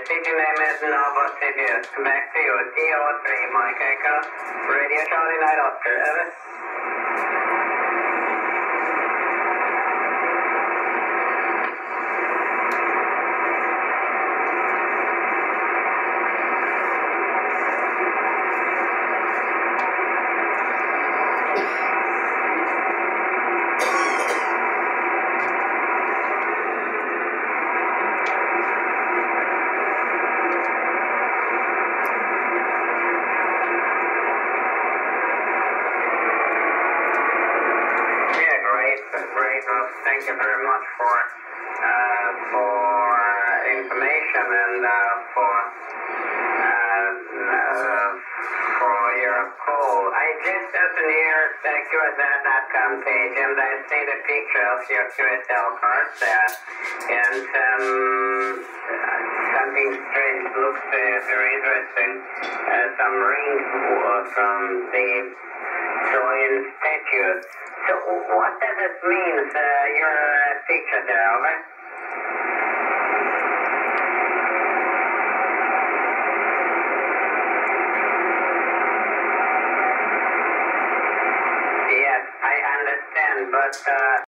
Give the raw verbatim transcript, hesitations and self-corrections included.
city name is Novosibirsk. Back to you. T O three, Mike Echo. Radio Charlie Night Oscar. Over. Great, well, thank you very much for uh, for information and uh, for uh, uh, for your call. I just opened your uh, Q S L dot com page and I see the picture of your Q S L cards there, and um, uh, something strange looks uh, very interesting. Uh, some rings from the Trojan statue. So what does it mean, uh, your uh, picture there, over? Yes, I understand, but uh